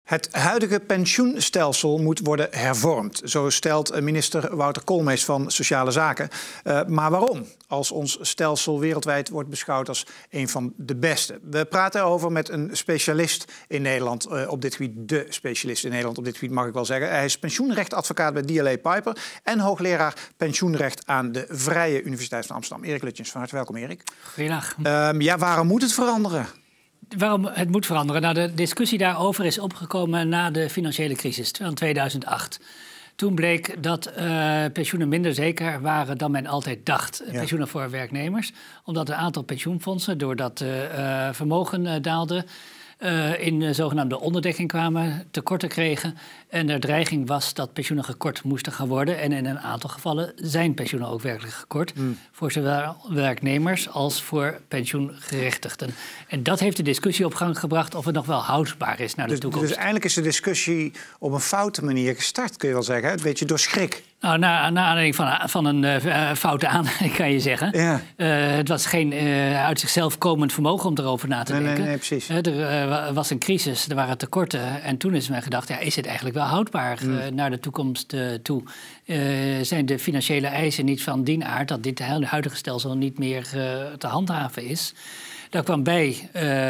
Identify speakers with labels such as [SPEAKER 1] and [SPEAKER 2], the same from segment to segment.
[SPEAKER 1] Het huidige pensioenstelsel moet worden hervormd. Zo stelt minister Wouter Koolmees van Sociale Zaken. Maar waarom? Als ons stelsel wereldwijd wordt beschouwd als een van de beste. We praten erover met een specialist in Nederland op dit gebied. De specialist in Nederland op dit gebied, mag ik wel zeggen. Hij is pensioenrechtadvocaat bij DLA Piper en hoogleraar pensioenrecht aan de Vrije Universiteit van Amsterdam. Erik Lutjens, van harte welkom, Erik.
[SPEAKER 2] Goedendag.
[SPEAKER 1] Waarom moet het veranderen?
[SPEAKER 2] Waarom het moet veranderen? Nou, de discussie daarover is opgekomen na de financiële crisis van 2008. Toen bleek dat pensioenen minder zeker waren dan men altijd dacht. Ja. Pensioenen voor werknemers. Omdat een aantal pensioenfondsen, doordat vermogen daalde, in zogenaamde onderdekking kwamen, tekorten kregen. En er dreiging was dat pensioenen gekort moesten gaan worden. En in een aantal gevallen zijn pensioenen ook werkelijk gekort. Voor zowel werknemers als voor pensioengerechtigden. En dat heeft de discussie op gang gebracht of het nog wel houdbaar is naar de toekomst.
[SPEAKER 1] Dus eigenlijk is de discussie op een foute manier gestart, kun je wel zeggen. Een beetje door schrik.
[SPEAKER 2] Nou, na aanleiding van een foute aanleiding, kan je zeggen. Ja. Het was geen uit zichzelf komend vermogen om erover na te denken.
[SPEAKER 1] Nee, precies.
[SPEAKER 2] Er was een crisis, er waren tekorten. En toen is men gedacht, ja, is het eigenlijk wel houdbaar naar de toekomst toe? Zijn de financiële eisen niet van dien aard dat dit huidige stelsel niet meer te handhaven is? Daar kwam bij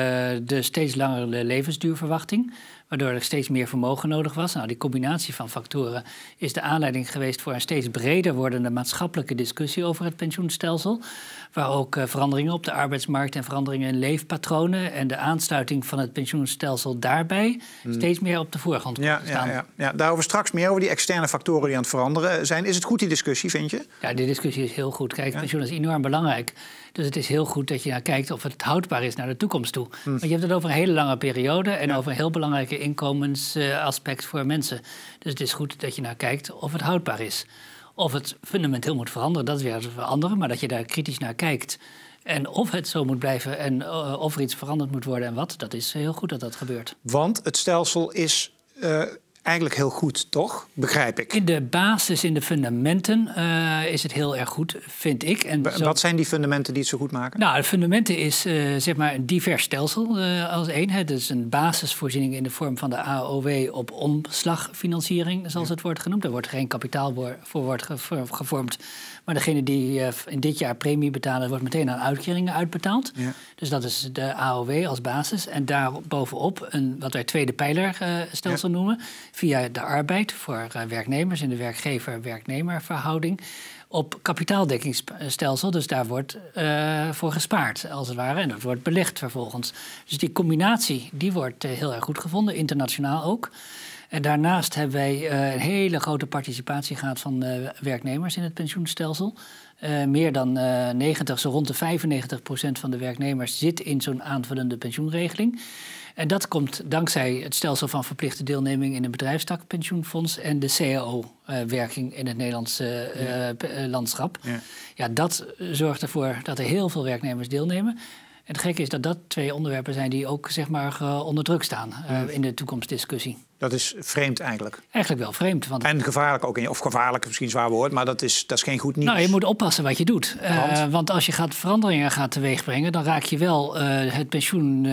[SPEAKER 2] de steeds langere levensduurverwachting, waardoor er steeds meer vermogen nodig was. Nou, die combinatie van factoren is de aanleiding geweest voor een steeds breder wordende maatschappelijke discussie over het pensioenstelsel. Waar ook veranderingen op de arbeidsmarkt en veranderingen in leefpatronen en de aansluiting van het pensioenstelsel daarbij steeds meer op de voorgrond staan.
[SPEAKER 1] Ja. Daarover straks meer, over die externe factoren die aan het veranderen zijn. Is het goed, die discussie, vind je?
[SPEAKER 2] Ja, die discussie is heel goed. Kijk, pensioen is enorm belangrijk. Dus het is heel goed dat je naar kijkt of het houdbaar is naar de toekomst toe. Want je hebt het over een hele lange periode en over een heel belangrijke inkomensaspect voor mensen. Dus het is goed dat je naar kijkt of het houdbaar is. Of het fundamenteel moet veranderen, dat is weer veranderen. Maar dat je daar kritisch naar kijkt. En of het zo moet blijven en of er iets veranderd moet worden en wat, dat is heel goed dat dat gebeurt.
[SPEAKER 1] Want het stelsel is eigenlijk heel goed, toch? Begrijp ik.
[SPEAKER 2] In de basis, in de fundamenten is het heel erg goed, vind ik. En
[SPEAKER 1] wat zijn die fundamenten die het zo goed maken?
[SPEAKER 2] Nou, de fundamenten is zeg maar een divers stelsel als één. Het is een basisvoorziening in de vorm van de AOW op omslagfinanciering, zoals het wordt genoemd. Daar wordt geen kapitaal voor gevormd. Maar degene die in dit jaar premie betalen, wordt meteen aan uitkeringen uitbetaald. Ja. Dus dat is de AOW als basis. En daar bovenop een wat wij tweede pijlerstelsel noemen. Via de arbeid voor werknemers in de werkgever-werknemer verhouding. Op kapitaaldekkingsstelsel, dus daar wordt voor gespaard, als het ware. En dat wordt belegd vervolgens. Dus die combinatie, die wordt heel erg goed gevonden, internationaal ook. En daarnaast hebben wij een hele grote participatie gehad van werknemers in het pensioenstelsel. Meer dan 90, zo rond de 95% van de werknemers zit in zo'n aanvullende pensioenregeling. En dat komt dankzij het stelsel van verplichte deelneming in een bedrijfstakpensioenfonds en de CAO-werking in het Nederlandse landschap. Ja, dat zorgt ervoor dat er heel veel werknemers deelnemen. En het gekke is dat dat twee onderwerpen zijn die ook zeg maar onder druk staan in de toekomstdiscussie.
[SPEAKER 1] Dat is vreemd eigenlijk.
[SPEAKER 2] Eigenlijk wel vreemd.
[SPEAKER 1] En gevaarlijk ook. Of gevaarlijk, misschien zwaar woord, maar dat is geen goed nieuws.
[SPEAKER 2] Nou, je moet oppassen wat je doet. Want als je veranderingen gaat teweegbrengen, dan raak je wel het pensioen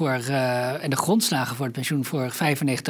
[SPEAKER 2] en de grondslagen voor het pensioen voor 95%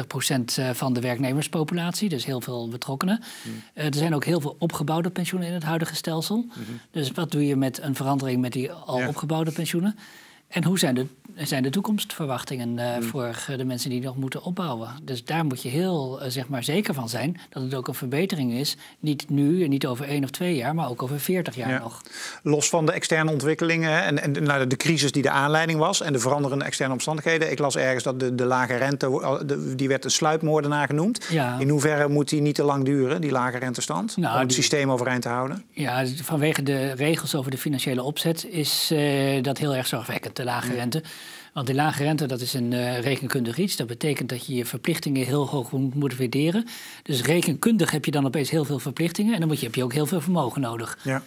[SPEAKER 2] van de werknemerspopulatie. Dus heel veel betrokkenen. Er zijn ook heel veel opgebouwde pensioenen in het huidige stelsel. Dus wat doe je met een verandering met die al opgebouwde pensioenen? En hoe zijn de toekomstverwachtingen voor de mensen die nog moeten opbouwen? Dus daar moet je heel zeg maar zeker van zijn dat het ook een verbetering is. Niet nu en niet over 1 of 2 jaar, maar ook over 40 jaar nog.
[SPEAKER 1] Los van de externe ontwikkelingen en de crisis die de aanleiding was en de veranderende externe omstandigheden. Ik las ergens dat de lage rente, die werd een sluipmoordenaar genoemd. Ja. In hoeverre moet die niet te lang duren, die lage rentestand, om het systeem overeind te houden? Ja,
[SPEAKER 2] vanwege de regels over de financiële opzet is dat heel erg zorgwekkend, de lage rente. Want die lage rente, dat is een rekenkundig iets. Dat betekent dat je je verplichtingen heel hoog moet waarderen. Dus rekenkundig heb je dan opeens heel veel verplichtingen. En dan heb je ook heel veel vermogen nodig. Ja.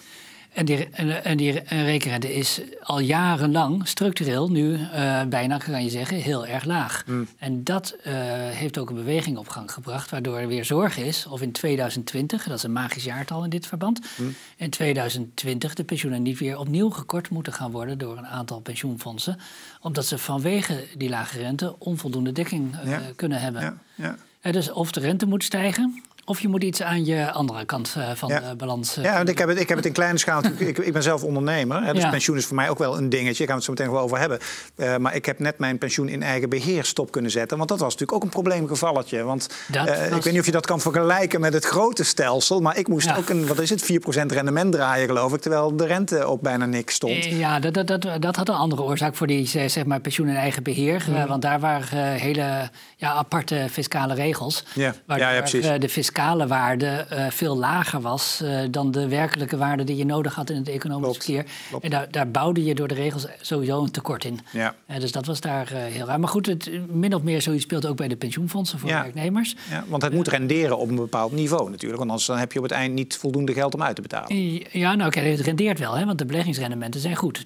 [SPEAKER 2] En die rekenrente is al jarenlang structureel nu bijna, kan je zeggen, heel erg laag. En dat heeft ook een beweging op gang gebracht, waardoor er weer zorg is of in 2020, dat is een magisch jaartal in dit verband, in 2020 de pensioenen niet weer opnieuw gekort moeten gaan worden door een aantal pensioenfondsen, omdat ze vanwege die lage rente onvoldoende dekking kunnen hebben. Dus of de rente moet stijgen, of je moet iets aan je andere kant van de balans...
[SPEAKER 1] Ja, want ik heb het in kleine schaal. Ik ben zelf ondernemer. Hè, dus pensioen is voor mij ook wel een dingetje. Daar gaan we het zo meteen wel over hebben. Maar ik heb net mijn pensioen in eigen beheer stop kunnen zetten. Want dat was natuurlijk ook een probleemgevalletje. Want ik weet niet of je dat kan vergelijken met het grote stelsel. Maar ik moest ook een, 4% rendement draaien, geloof ik. Terwijl de rente op bijna niks stond.
[SPEAKER 2] Ja, dat had een andere oorzaak voor die zeg maar, pensioen in eigen beheer. Want daar waren hele aparte fiscale regels. Waardoor de fiscale waarde veel lager was dan de werkelijke waarde die je nodig had in het economisch verkeer. En daar bouwde je door de regels sowieso een tekort in. Dus dat was daar heel raar. Maar goed, het min of meer zoiets speelt ook bij de pensioenfondsen voor werknemers.
[SPEAKER 1] Ja, want het moet renderen op een bepaald niveau natuurlijk. Want anders dan heb je op het eind niet voldoende geld om uit te betalen.
[SPEAKER 2] Ja, nou kijk, het rendeert wel, hè, want de beleggingsrendementen zijn goed.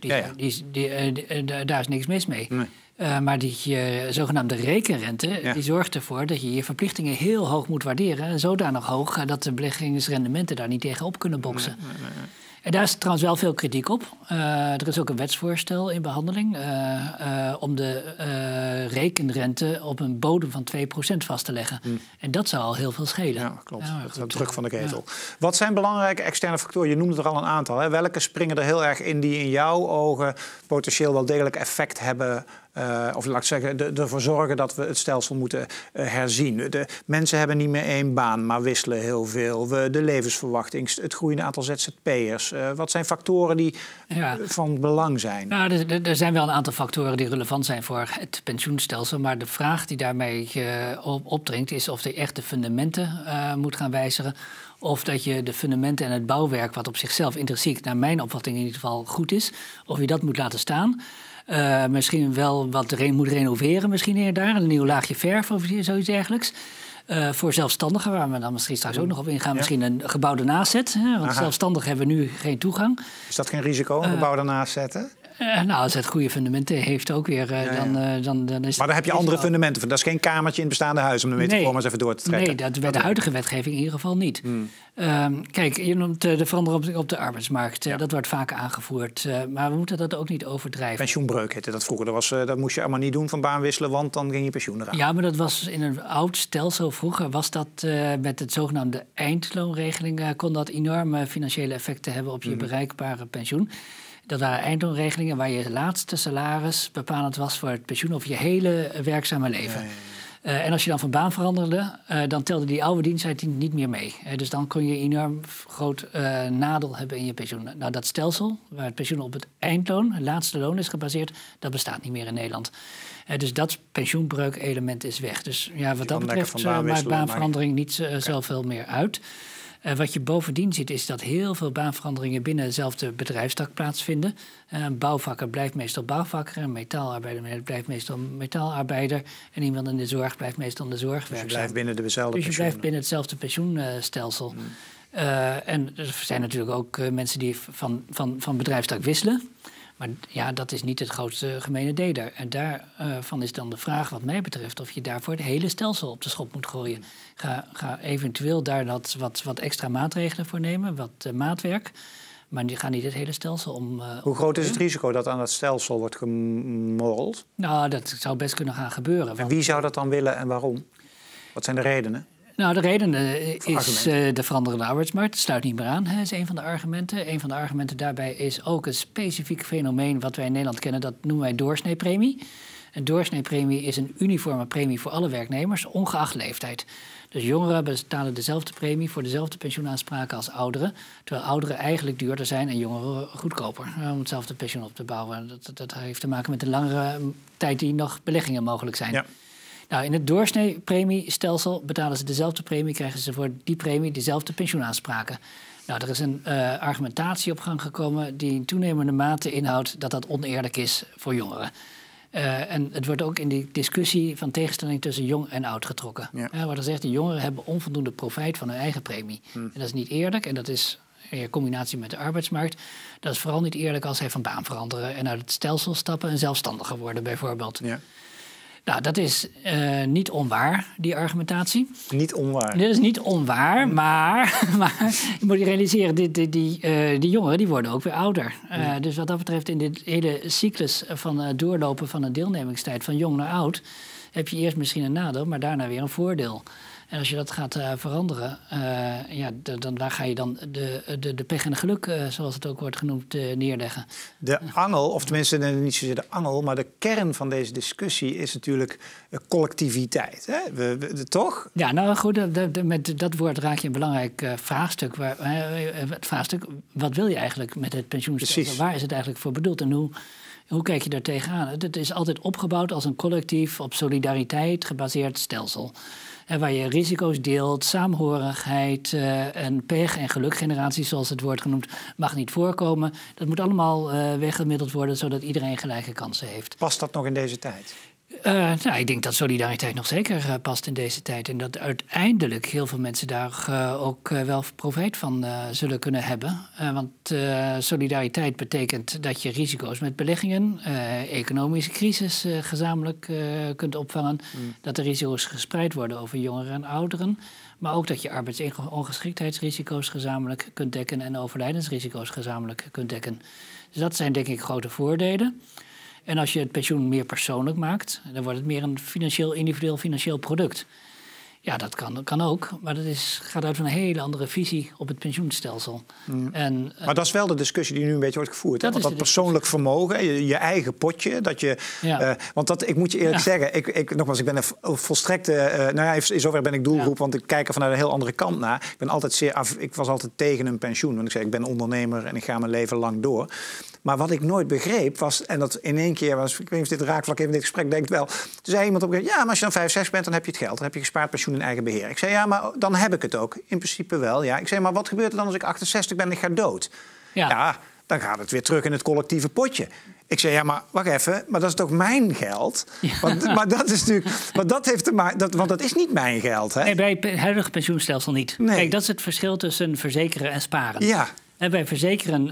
[SPEAKER 2] Daar is niks mis mee. Nee. Maar die zogenaamde rekenrente die zorgt ervoor dat je je verplichtingen heel hoog moet waarderen. Zodanig hoog dat de beleggingsrendementen daar niet tegenop kunnen boksen. Nee. En daar is trouwens wel veel kritiek op. Er is ook een wetsvoorstel in behandeling om de rekenrente op een bodem van 2% vast te leggen. En dat zou al heel veel schelen.
[SPEAKER 1] Ja, klopt. Dat is de druk van de ketel. Wat zijn belangrijke externe factoren? Je noemde er al een aantal. Hè? Welke springen er heel erg in die in jouw ogen potentieel wel degelijk effect hebben? Of laat ik zeggen, ervoor zorgen dat we het stelsel moeten herzien. De mensen hebben niet meer één baan, maar wisselen heel veel. De levensverwachting, het groeiende aantal ZZP'ers. Wat zijn factoren die van belang zijn?
[SPEAKER 2] Nou, er zijn wel een aantal factoren die relevant zijn voor het pensioenstelsel. Maar de vraag die daarmee opdringt is of je echt de fundamenten moet gaan wijzigen. Of dat je de fundamenten en het bouwwerk, wat op zichzelf intrinsiek naar mijn opvatting in ieder geval goed is, of je dat moet laten staan. Misschien wel wat moet renoveren, misschien hier daar. Een nieuw laagje verf of zoiets dergelijks. Voor zelfstandigen, waar we dan misschien straks ook nog op ingaan, misschien een gebouw ernaast zetten. Want zelfstandigen hebben nu geen toegang.
[SPEAKER 1] Is dat geen risico, een gebouw ernaast zetten?
[SPEAKER 2] Als het goede fundamenten heeft ook weer, dan is...
[SPEAKER 1] Maar dan heb je andere fundamenten voor. Dat is geen kamertje in het bestaande huis om de metafoor eens even door te trekken.
[SPEAKER 2] Nee, dat bij de huidige wetgeving in ieder geval niet. Kijk, je noemt de verandering op de arbeidsmarkt. Dat wordt vaak aangevoerd. Maar we moeten dat ook niet overdrijven.
[SPEAKER 1] Pensioenbreuk heette dat vroeger. Dat moest je allemaal niet doen, van baan wisselen, want dan ging je pensioen eraan.
[SPEAKER 2] Ja, maar dat was in een oud stelsel vroeger. Was dat met het zogenaamde eindloonregeling kon dat enorme financiële effecten hebben op je bereikbare pensioen. Dat waren eindloonregelingen waar je laatste salaris bepalend was voor het pensioen over je hele werkzame leven. En als je dan van baan veranderde, dan telde die oude diensttijd niet meer mee. Dus dan kon je enorm groot nadeel hebben in je pensioen. Nou, dat stelsel, waar het pensioen op het eindloon, het laatste loon is gebaseerd, dat bestaat niet meer in Nederland. Dus dat pensioenbreuk-element is weg. Dus ja, wat dat betreft maakt baanverandering niet zoveel meer uit. Wat je bovendien ziet is dat heel veel baanveranderingen binnen dezelfde bedrijfstak plaatsvinden. Bouwvakker blijft meestal bouwvakker, een metaalarbeider blijft meestal metaalarbeider en iemand in de zorg blijft meestal in de zorg werkzaam.
[SPEAKER 1] Dus je blijft binnen dezelfde
[SPEAKER 2] pensioen. Dus je blijft binnen hetzelfde pensioenstelsel. En er zijn natuurlijk ook mensen die van bedrijfstak wisselen. Maar ja, dat is niet het grootste gemene deler. En daarvan is dan de vraag wat mij betreft of je daarvoor het hele stelsel op de schop moet gooien. Ga eventueel daar wat extra maatregelen voor nemen, wat maatwerk. Maar die gaan niet het hele stelsel om...
[SPEAKER 1] Hoe groot is het risico dat aan het stelsel wordt gemorreld?
[SPEAKER 2] Nou, dat zou best kunnen gaan gebeuren.
[SPEAKER 1] En wie zou dat dan willen en waarom? Wat zijn de redenen?
[SPEAKER 2] Nou, de reden is de veranderende arbeidsmarkt. Het sluit niet meer aan, is een van de argumenten. Een van de argumenten daarbij is ook een specifiek fenomeen wat wij in Nederland kennen. Dat noemen wij doorsneepremie. Een doorsneepremie is een uniforme premie voor alle werknemers, ongeacht leeftijd. Dus jongeren betalen dezelfde premie voor dezelfde pensioenaanspraken als ouderen. Terwijl ouderen eigenlijk duurder zijn en jongeren goedkoper. Om hetzelfde pensioen op te bouwen. Dat heeft te maken met de langere tijd die nog beleggingen mogelijk zijn. Ja. Nou, in het doorsneepremiestelsel betalen ze dezelfde premie, krijgen ze voor die premie dezelfde pensioenaanspraken. Nou, er is een argumentatie op gang gekomen die in toenemende mate inhoudt dat dat oneerlijk is voor jongeren. En het wordt ook in die discussie van tegenstelling tussen jong en oud getrokken. Ja. Waar er zegt, de jongeren hebben onvoldoende profijt van hun eigen premie. En dat is niet eerlijk en dat is in combinatie met de arbeidsmarkt. Dat is vooral niet eerlijk als zij van baan veranderen en uit het stelsel stappen en zelfstandiger worden bijvoorbeeld. Ja. Nou, dat is niet onwaar, die argumentatie.
[SPEAKER 1] Niet onwaar.
[SPEAKER 2] Dit is niet onwaar, maar je moet je realiseren, die jongeren die worden ook weer ouder. Dus wat dat betreft in dit hele cyclus van het doorlopen van een deelnemingstijd van jong naar oud, heb je eerst misschien een nadeel, maar daarna weer een voordeel. En als je dat gaat veranderen, dan waar ga je dan de pech en de geluk, zoals het ook wordt genoemd, neerleggen?
[SPEAKER 1] De angel, of tenminste niet zozeer de angel, maar de kern van deze discussie is natuurlijk collectiviteit. Hè? Toch?
[SPEAKER 2] Ja, nou goed, met dat woord raak je een belangrijk vraagstuk. Het vraagstuk, wat wil je eigenlijk met het pensioenstelsel?
[SPEAKER 1] Precies.
[SPEAKER 2] Waar is het eigenlijk voor bedoeld en hoe kijk je daar tegenaan? Het is altijd opgebouwd als een collectief, op solidariteit gebaseerd stelsel. En waar je risico's deelt, saamhorigheid en pech- en gelukgeneratie, zoals het wordt genoemd, mag niet voorkomen. Dat moet allemaal weggemiddeld worden, zodat iedereen gelijke kansen heeft.
[SPEAKER 1] Past dat nog in deze tijd?
[SPEAKER 2] Ik denk dat solidariteit nog zeker past in deze tijd. En dat uiteindelijk heel veel mensen daar ook wel profijt van zullen kunnen hebben. Want solidariteit betekent dat je risico's met beleggingen, economische crisis gezamenlijk kunt opvangen. Dat de risico's gespreid worden over jongeren en ouderen. Maar ook dat je arbeidsongeschiktheidsrisico's gezamenlijk kunt dekken en overlijdensrisico's gezamenlijk kunt dekken. Dus dat zijn denk ik grote voordelen. En als je het pensioen meer persoonlijk maakt, dan wordt het meer een individueel financieel product. Ja, dat kan ook, maar dat gaat uit van een hele andere visie op het pensioenstelsel.
[SPEAKER 1] Maar dat is wel de discussie die nu een beetje wordt gevoerd. Want dat persoonlijk vermogen, je eigen potje. Want ik moet je eerlijk zeggen, ik ben een volstrekte... in zover ben ik doelgroep, want ik kijk er vanuit een heel andere kant naar. Ik was altijd tegen een pensioen. Want ik zei, ik ben ondernemer en ik ga mijn leven lang door. Maar wat ik nooit begreep was, en dat in één keer was, ik weet niet of dit raakvlak even in dit gesprek denkt wel. Toen zei iemand op een gegeven moment, ja, maar als je dan 65 bent, dan heb je het geld. Dan heb je gespaard pensioen in eigen beheer. Ik zei, ja, maar dan heb ik het ook. In principe wel, ja. Ik zei, maar wat gebeurt er dan als ik 68 ben en ik ga dood? Ja, dan gaat het weer terug in het collectieve potje. Ik zei, ja, maar wacht even, maar dat is toch mijn geld? Ja. Maar dat is natuurlijk, want dat is niet mijn geld, hè?
[SPEAKER 2] Nee, bij het huidige pensioenstelsel niet. Nee. Kijk, dat is het verschil tussen verzekeren en sparen. Ja. En bij verzekeren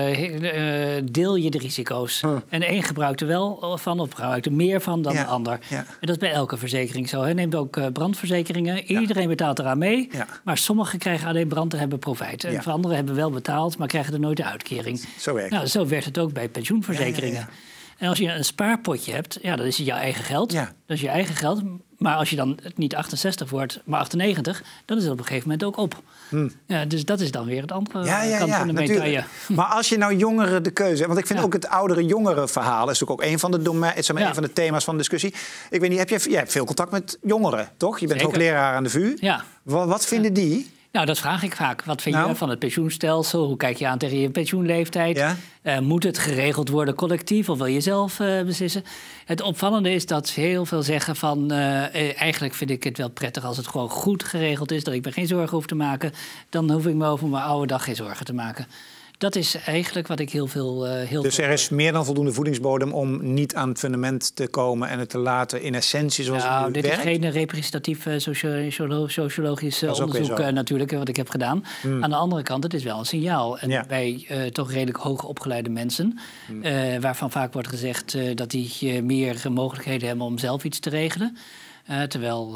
[SPEAKER 2] deel je de risico's. En de een gebruikt er wel van of gebruikt er meer van dan de ander. Ja. En dat is bij elke verzekering zo. Neemt ook brandverzekeringen. Iedereen betaalt eraan mee. Ja. Maar sommigen krijgen alleen brand en hebben profijt. En anderen hebben wel betaald, maar krijgen er nooit de uitkering.
[SPEAKER 1] Zo werkt het.
[SPEAKER 2] Zo werkt het ook bij pensioenverzekeringen. Ja. En als je een spaarpotje hebt, dan is het jouw eigen geld. Ja. Dat is je eigen geld. Maar als je dan niet 68 wordt, maar 98, dan is het op een gegeven moment ook op. Ja, dus dat is dan weer het andere kant van de medaille.
[SPEAKER 1] Maar als je nou jongeren de keuze hebt, want ik vind ook het oudere-jongeren verhaal is ook een van de een van de thema's van de discussie. Ik weet niet, jij hebt veel contact met jongeren, toch? Je bent hoogleraar aan de VU. Ja. Wat vinden die?
[SPEAKER 2] Nou, dat vraag ik vaak. Wat vind je van het pensioenstelsel? Hoe kijk je aan tegen je pensioenleeftijd? Ja? Moet het geregeld worden collectief of wil je zelf beslissen? Het opvallende is dat heel veel zeggen van... eigenlijk vind ik het wel prettig als het gewoon goed geregeld is... dat ik me geen zorgen hoef te maken. Dan hoef ik me over mijn oude dag geen zorgen te maken. Dat is eigenlijk wat ik heel veel...
[SPEAKER 1] Dus er is meer dan voldoende voedingsbodem om niet aan het fundament te komen... en het te laten in essentie zoals het nu werkt?
[SPEAKER 2] Dit is geen representatief sociologisch onderzoek natuurlijk, wat ik heb gedaan. Aan de andere kant, het is wel een signaal. En bij toch redelijk hoogopgeleide mensen... waarvan vaak wordt gezegd dat die meer mogelijkheden hebben om zelf iets te regelen... terwijl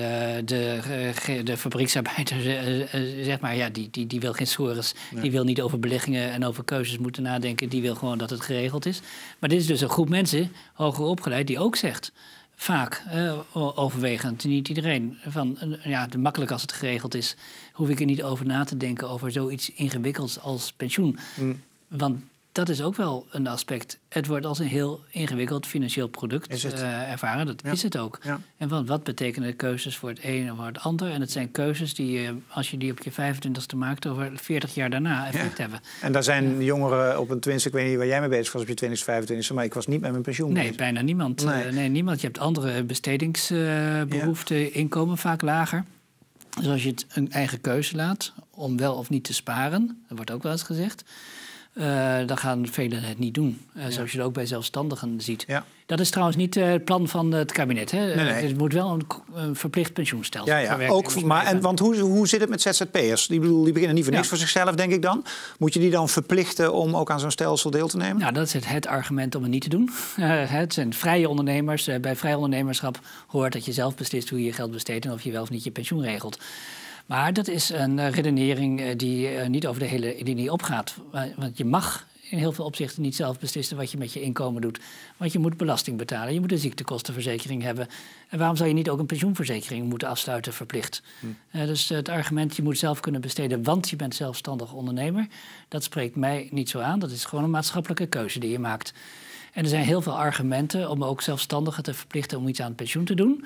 [SPEAKER 2] de fabrieksarbeider, zeg maar, die wil geen sores. Nee. Die wil niet over beleggingen en over keuzes moeten nadenken. Die wil gewoon dat het geregeld is. Maar dit is dus een groep mensen, hoger opgeleid, die ook zegt... vaak, overwegend, niet iedereen... van makkelijk als het geregeld is... hoef ik er niet over na te denken over zoiets ingewikkelds als pensioen. Want... dat is ook wel een aspect. Het wordt als een heel ingewikkeld financieel product ervaren. Dat is het ook. Ja. En wat betekenen de keuzes voor het een en voor het ander? En het zijn keuzes die, als je die op je 25e maakt... over 40 jaar daarna effect hebben. En daar zijn jongeren op een twintigste... ik weet niet waar jij mee bezig was op je 20ste, 25e... maar ik was niet met mijn pensioen bezig. Nee, bijna niemand. Nee, niemand. Je hebt andere bestedingsbehoeften, inkomen vaak lager. Dus als je het een eigen keuze laat... om wel of niet te sparen, dat wordt ook wel eens gezegd... dan gaan velen het niet doen. Zoals je het ook bij zelfstandigen ziet.
[SPEAKER 1] Ja.
[SPEAKER 2] Dat is trouwens niet het plan van het kabinet. Hè?
[SPEAKER 1] Nee.
[SPEAKER 2] Het moet wel een verplicht pensioenstelsel
[SPEAKER 1] Ja. Ook, want hoe zit het met ZZP'ers? Die beginnen niet voor niks voor zichzelf, denk ik dan. Moet je die dan verplichten om ook aan zo'n stelsel deel te nemen?
[SPEAKER 2] Nou, dat is het argument om het niet te doen. Het zijn vrije ondernemers. Bij vrij ondernemerschap hoort dat je zelf beslist hoe je je geld besteedt en of je wel of niet je pensioen regelt. Maar dat is een redenering die niet over de hele linie opgaat. Want je mag in heel veel opzichten niet zelf beslissen wat je met je inkomen doet. Want je moet belasting betalen, je moet een ziektekostenverzekering hebben. En waarom zou je niet ook een pensioenverzekering moeten afsluiten verplicht? Dus het argument je moet zelf kunnen besteden, want je bent zelfstandig ondernemer, dat spreekt mij niet zo aan. Dat is gewoon een maatschappelijke keuze die je maakt. En er zijn heel veel argumenten om ook zelfstandigen te verplichten om iets aan het pensioen te doen.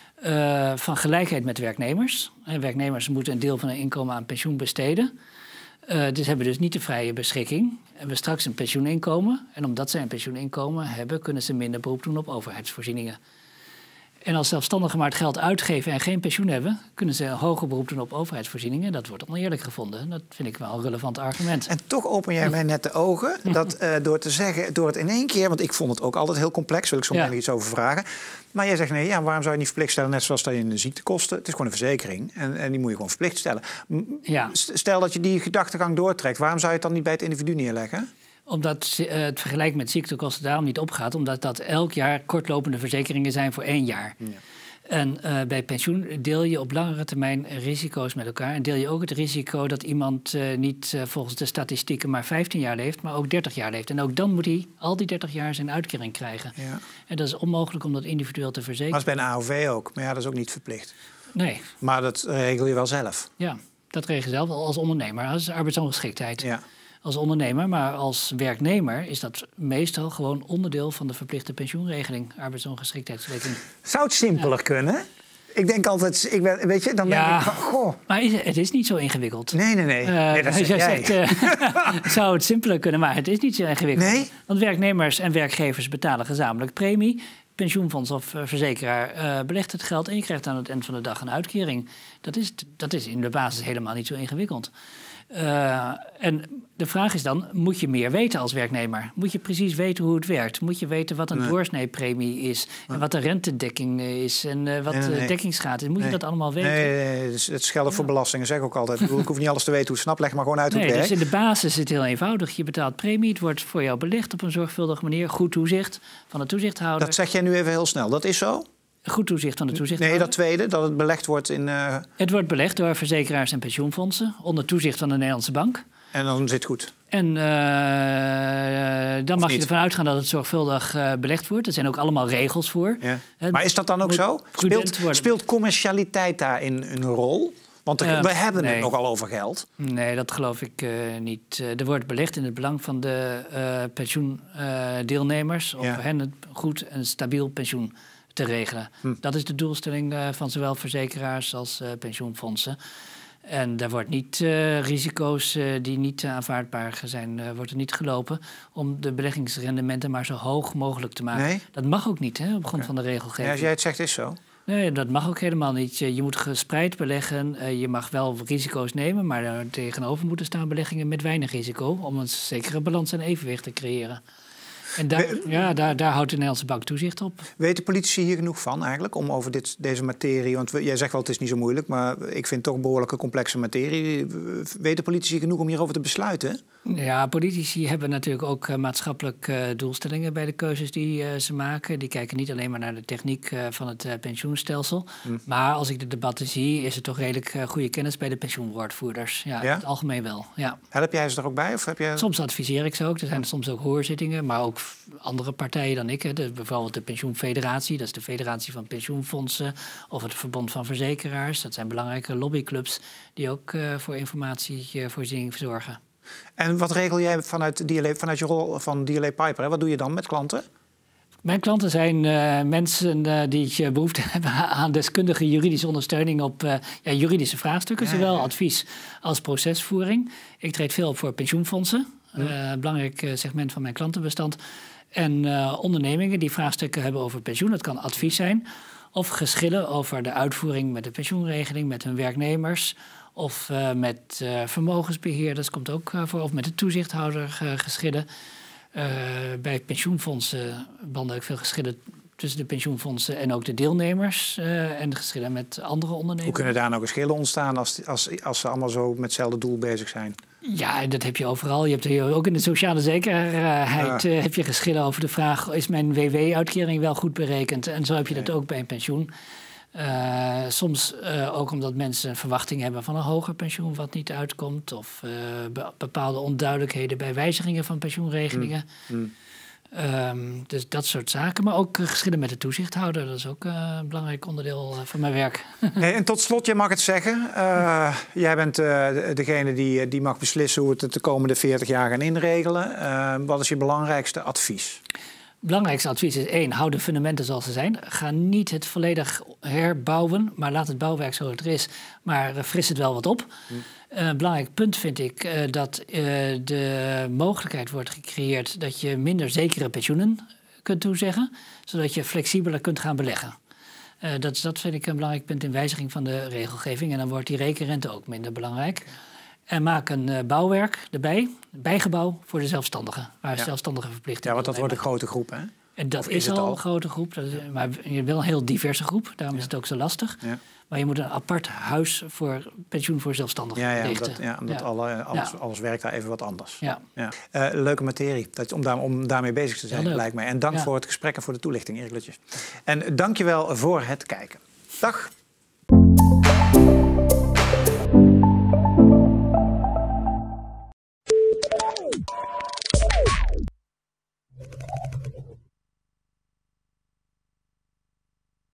[SPEAKER 2] Van gelijkheid met werknemers. Werknemers moeten een deel van hun inkomen aan pensioen besteden. Dus hebben dus niet de vrije beschikking. Hebben straks een pensioeninkomen. En omdat zij een pensioeninkomen hebben, kunnen ze minder beroep doen op overheidsvoorzieningen. En als zelfstandigen maar het geld uitgeven en geen pensioen hebben, kunnen ze een hoger beroep doen op overheidsvoorzieningen. Dat wordt oneerlijk gevonden. Dat vind ik wel een relevant argument.
[SPEAKER 1] En toch open jij mij net de ogen. Dat door het in één keer, want ik vond het ook altijd heel complex, wil ik zo meteen iets over vragen. Maar jij zegt nee, waarom zou je niet verplicht stellen, net zoals dat in de ziektekosten? Het is gewoon een verzekering en die moet je gewoon verplicht stellen. Stel dat je die gedachtegang doortrekt, waarom zou je het dan niet bij het individu neerleggen?
[SPEAKER 2] Omdat het vergelijk met ziektekosten daarom niet opgaat. Omdat dat elk jaar kortlopende verzekeringen zijn voor 1 jaar. Ja. En bij pensioen deel je op langere termijn risico's met elkaar. En deel je ook het risico dat iemand niet volgens de statistieken maar 15 jaar leeft, maar ook 30 jaar leeft. En ook dan moet hij al die 30 jaar zijn uitkering krijgen. Ja. En dat is onmogelijk om dat individueel te verzekeren.
[SPEAKER 1] Maar dat is bij een AOV ook. Maar ja, dat is ook niet verplicht.
[SPEAKER 2] Nee.
[SPEAKER 1] Maar dat regel je wel zelf.
[SPEAKER 2] Ja, dat regel je zelf als ondernemer. Dat is arbeidsongeschiktheid. Ja. Als ondernemer, maar als werknemer is dat meestal gewoon onderdeel van de verplichte pensioenregeling, arbeidsongeschiktheidsregeling.
[SPEAKER 1] Zou het simpeler kunnen? Ik denk altijd, weet je, dan denk ik van, goh.
[SPEAKER 2] Maar het is niet zo ingewikkeld.
[SPEAKER 1] Nee, dat zeg jij.
[SPEAKER 2] Zou het simpeler kunnen, maar het is niet zo ingewikkeld. Nee? Want werknemers en werkgevers betalen gezamenlijk premie. Pensioenfonds of verzekeraar belegt het geld en je krijgt aan het eind van de dag een uitkering. Dat is in de basis helemaal niet zo ingewikkeld. En de vraag is dan, moet je meer weten als werknemer? Moet je precies weten hoe het werkt? Moet je weten wat een doorsneepremie is? En wat de rentedekking is? En wat de dekkingsgraad is? Moet je dat allemaal weten?
[SPEAKER 1] Nee, het scheldt voor belastingen, zeg ik ook altijd. Ik hoef niet alles te weten hoe het snapt, leg maar gewoon uit hoe het werkt.
[SPEAKER 2] Dus in de basis is het heel eenvoudig. Je betaalt premie, het wordt voor jou belegd op een zorgvuldige manier. Goed toezicht van de toezichthouder.
[SPEAKER 1] Dat zeg jij nu even heel snel, dat is zo?
[SPEAKER 2] Goed toezicht van de toezichthouder.
[SPEAKER 1] Nee, dat tweede, dat het belegd wordt in...
[SPEAKER 2] Het wordt belegd door verzekeraars en pensioenfondsen onder toezicht van de Nederlandse Bank.
[SPEAKER 1] En dan zit het goed.
[SPEAKER 2] En dan mag je ervan uitgaan dat het zorgvuldig belegd wordt. Er zijn ook allemaal regels voor. Ja.
[SPEAKER 1] Maar is dat dan ook zo? Speelt commercialiteit daarin een rol? Want we hebben het nogal over geld.
[SPEAKER 2] Nee, dat geloof ik niet. Er wordt belegd in het belang van de pensioendeelnemers. Om voor hen een goed en stabiel pensioen te regelen. Dat is de doelstelling van zowel verzekeraars als pensioenfondsen. En daar wordt niet risico's die niet aanvaardbaar zijn, wordt er niet gelopen om de beleggingsrendementen maar zo hoog mogelijk te maken. Nee? Dat mag ook niet, hè, op grond van de regelgeving.
[SPEAKER 1] Ja, als jij het zegt, is zo.
[SPEAKER 2] Nee, dat mag ook helemaal niet. Je moet gespreid beleggen. Je mag wel risico's nemen, maar daar tegenover moeten staan beleggingen met weinig risico om een zekere balans en evenwicht te creëren. En daar houdt de Nederlandse Bank toezicht op.
[SPEAKER 1] Weten politici hier genoeg van eigenlijk om over deze materie... want jij zegt wel het is niet zo moeilijk, maar ik vind het toch een behoorlijke complexe materie. Weten politici genoeg om hierover te besluiten?
[SPEAKER 2] Ja, politici hebben natuurlijk ook maatschappelijke doelstellingen bij de keuzes die ze maken. Die kijken niet alleen maar naar de techniek van het pensioenstelsel. Maar als ik de debatten zie, is er toch redelijk goede kennis bij de pensioenwoordvoerders. Ja, in het algemeen wel. Ja.
[SPEAKER 1] Help jij ze er ook bij? Of heb je...
[SPEAKER 2] Soms adviseer ik ze ook. Er zijn soms ook hoorzittingen, maar ook andere partijen dan ik. Bijvoorbeeld de Pensioenfederatie, dat is de Federatie van Pensioenfondsen. Of het Verbond van Verzekeraars. Dat zijn belangrijke lobbyclubs die ook voor informatievoorziening zorgen.
[SPEAKER 1] En wat regel jij vanuit je rol van DLA Piper? Hè? Wat doe je dan met klanten?
[SPEAKER 2] Mijn klanten zijn mensen die behoefte hebben aan deskundige juridische ondersteuning op juridische vraagstukken. Zowel advies als procesvoering. Ik treed veel op voor pensioenfondsen. Belangrijk segment van mijn klantenbestand. En ondernemingen die vraagstukken hebben over pensioen. Dat kan advies zijn. Of geschillen over de uitvoering met de pensioenregeling, met hun werknemers. Of met vermogensbeheerders komt ook voor. Of met de toezichthouder geschillen. Bij pensioenfondsen belanden ook veel geschillen tussen de pensioenfondsen en ook de deelnemers. En geschillen met andere ondernemers.
[SPEAKER 1] Hoe kunnen daar nou geschillen ontstaan als ze allemaal zo met hetzelfde doel bezig zijn?
[SPEAKER 2] Ja, dat heb je overal. Je hebt hier ook in de sociale zekerheid heb je geschillen over de vraag: is mijn WW-uitkering wel goed berekend? En zo heb je dat ook bij een pensioen. Soms ook omdat mensen een verwachting hebben van een hoger pensioen wat niet uitkomt. Of bepaalde onduidelijkheden bij wijzigingen van pensioenregelingen. Dus dat soort zaken. Maar ook geschillen met de toezichthouder. Dat is ook een belangrijk onderdeel van mijn werk.
[SPEAKER 1] En tot slot, jij mag het zeggen. Jij bent degene die mag beslissen hoe we het de komende 40 jaar gaan inregelen. Wat is je belangrijkste advies?
[SPEAKER 2] Het belangrijkste advies is 1, hou de fundamenten zoals ze zijn. Ga niet het volledig herbouwen, maar laat het bouwwerk zoals het er is. Maar fris het wel wat op. Een belangrijk punt vind ik dat de mogelijkheid wordt gecreëerd dat je minder zekere pensioenen kunt toezeggen, zodat je flexibeler kunt gaan beleggen. Dat vind ik een belangrijk punt in wijziging van de regelgeving. En dan wordt die rekenrente ook minder belangrijk. En maak een bouwwerk erbij, bijgebouw voor de zelfstandigen. Waar zelfstandigen verplicht
[SPEAKER 1] Ja, want dat wordt een grote groep, hè?
[SPEAKER 2] En dat is al een grote groep. Maar je wil een heel diverse groep. Daarom is het ook zo lastig. Ja. Maar je moet een apart huis voor pensioen voor zelfstandigen richten.
[SPEAKER 1] Omdat alles werkt daar even wat anders.
[SPEAKER 2] Ja.
[SPEAKER 1] Leuke materie om daarmee bezig te zijn, lijkt mij. En dank voor het gesprek en voor de toelichting, Erik Lutjes. En dank je wel voor het kijken. Dag.